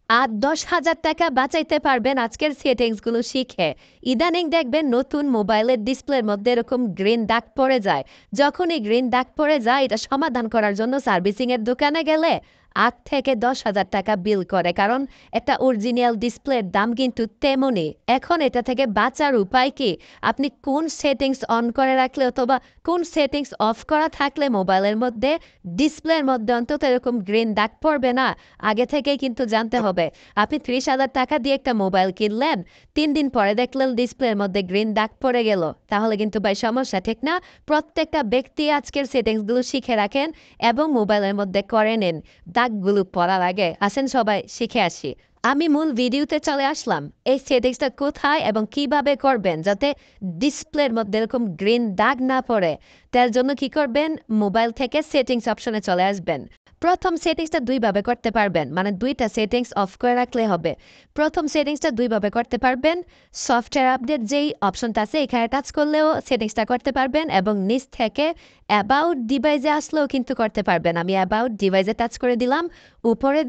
আর 10,000 টাকা বাঁচাইতে পারবেন আজকের সেটিংসগুলো শিখে। ইদানিং দেখবেন নতুন মোবাইলের ডিসপ্লের মধ্যে এরকম গ্রিন দাগ পড়ে যায়। যখন এই গ্রিন দাগ পড়ে যায়, এটা সমাধান করার জন্য সার্ভিসিংয়ের দোকানে গেলে 8 থেকে 10,000 টাকা বিল করে, কারণ একটা অরিজিনাল ডিসপ্লের দাম কিন্তু তেমনই। এখন এটা থেকে বাঁচার উপায় কি? আপনি কোন সেটিংস অন করে রাখলে অথবা কোন সেটিংস অফ করা থাকলে মোবাইলের মধ্যে ডিসপ্লের মধ্যে অন্তত এরকম গ্রিন দাগ পড়বে না, আগে থেকেই কিন্তু জানতে হবে। আপনি 30,000 টাকা দিয়ে একটা মোবাইল কিনলেন, 3 দিন পরে দেখলেন ডিসপ্লের মধ্যে গ্রিন দাগ পড়ে গেল, তাহলে কিন্তু ভাই সমস্যা, ঠিক না? প্রত্যেকটা ব্যক্তি আজকের সেটিংসগুলো শিখে রাখেন এবং মোবাইলের মধ্যে করে নিন দাগগুলো পড়ার আগে। আসেন সবাই শিখে আসি। আমি মূল ভিডিওতে চলে আসলাম। এই সেটিংসটা কোথায় এবং কিভাবে করবেন যাতে ডিসপ্লের মধ্যে এরকম গ্রিন দাগ না পড়ে। তার জন্য কি করবেন? মোবাইল থেকে সেটিংস অপশনে চলে আসবেন। প্রথম সেটিংসটা দুইভাবে করতে পারবেন, মানে দুইটা সেটিংস অফ করে রাখলে হবে। প্রথম সেটিংসটা দুইভাবে করতে পারবেন। সফটওয়্যার আপডেট যেই অপশনটা আছে এখানে টাচ করলেও সেটিংসটা করতে পারবেন এবং নিচ থেকে অ্যাবাউট ডিভাইসে আসলেও কিন্তু করতে পারবেন। আমি অ্যাবাউট ডিভাইসে টাচ করে দিলাম। উপরে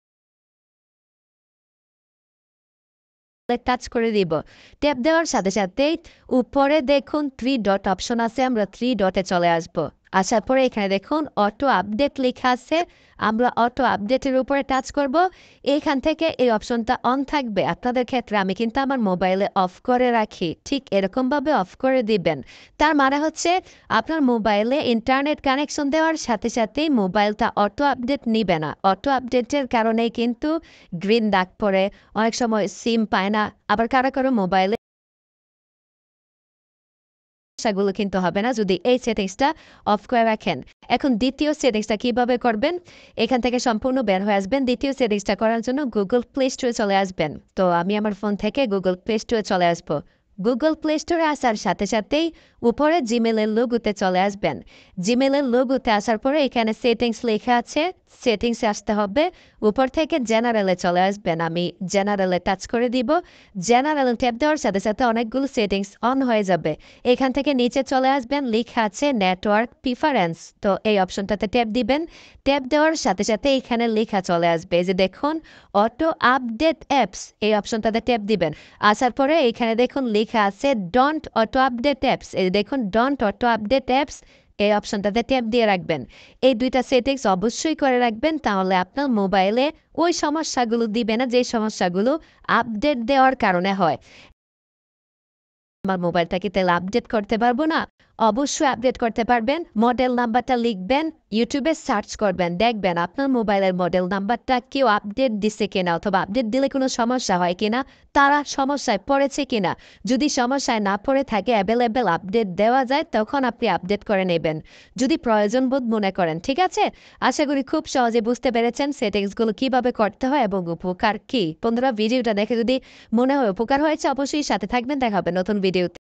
টাচ করে দিব। ট্যাপ দেওয়ার সাথে সাথেই উপরে দেখুন 3 ডট অপশন আছে, আমরা 3 ডটে চলে আসব। আসার পরে এখানে দেখুন অটো আপডেট লেখা আছে, আমরা অটো আপডেটের উপরে টাচ করব। এইখান থেকে এই অপশনটা অন থাকবে আপনাদের ক্ষেত্রে, আমি কিন্তু আমার মোবাইলে অফ করে রাখি। ঠিক এরকমভাবে অফ করে দিবেন। তার মানে হচ্ছে আপনার মোবাইলে ইন্টারনেট কানেকশন দেওয়ার সাথে সাথেই মোবাইলটা অটো আপডেট নিবে না। অটো আপডেটের কারণেই কিন্তু গ্রিন দাগ পড়ে, অনেক সময় সিম পায় না, আবার কারো কারো মোবাইলে সমস্যাগুলো কিন্তু হবে না যদি এই সেটিংসটা অফ করে রাখেন। এখন দ্বিতীয় সেটিংসটা কিভাবে করবেন? এখান থেকে সম্পূর্ণ বের হয়ে আসবেন। দ্বিতীয় সেটিংসটা করার জন্য গুগল প্লে স্টোরে চলে আসবেন। তো আমি আমার ফোন থেকে গুগল প্লে স্টোরে চলে আসব। গুগল প্লে স্টোরে আসার সাথে সাথেই উপরে জিমেলের লোগোতে চলে আসবেন। জিমেলের লোগোতে আসার পরে এখানে সেটিংস লেখা আছে, সেটিংসে আসতে হবে। উপর থেকে জেনারেলে চলে আসবেন। আমি জেনারেলে টাচ করে দিব। জেনারেল ট্যাপ দেওয়ার সাথে সাথে অনেকগুলো সেটিংস অন হয়ে যাবে। এখান থেকে নিচে চলে আসবেন, লেখা আছে নেটওয়ার্ক প্রিফারেন্স। তো এই অপশনটাতে ট্যাপ দিবেন। ট্যাপ দেওয়ার সাথে সাথে এখানে লেখা চলে আসবে, এই যে দেখুন অটো আপডেট অ্যাপস, এই অপশনটাতে ট্যাপ দিবেন। আসার পরে এখানে দেখুন লেখা আছে ডন্ট অটো আপডেট অ্যাপস, এই দেখুন ডন্ট অটো আপডেট অ্যাপস, এই অপশনটাতে ট্যাপ দিয়ে রাখবেন। এই দুইটা সেটিংস অবশ্যই করে রাখবেন, তাহলে আপনার মোবাইলে ওই সমস্যাগুলো দিবে না যে সমস্যাগুলো আপডেট দেওয়ার কারণে হয়। আমার মোবাইলটা কি তাহলে আপডেট করতে পারবো না? অবশ্যই আপডেট করতে পারবেন। মডেল নাম্বারটা লিখবেন, ইউটিউবে সার্চ করবেন, দেখবেন আপনার মোবাইলের মডেল নাম্বারটা কেউ আপডেট দিছে কিনা অথবা আপডেট দিলে কোনো সমস্যা হয় কিনা, তারা সমস্যায় পড়েছে কিনা। যদি সমস্যায় না পড়ে থাকে, অ্যাভেলেবেল আপডেট দেওয়া যায়, তখন আপনি আপডেট করে নেবেন যদি প্রয়োজন বোধ মনে করেন। ঠিক আছে? আশা করি খুব সহজে বুঝতে পেরেছেন সেটিংসগুলো কিভাবে করতে হয় এবং উপকার কি। বন্ধুরা, ভিডিওটা দেখে যদি মনে হয় উপকার হয়েছে, অবশ্যই সাথে থাকবেন। দেখা হবে নতুন ভিডিওতে।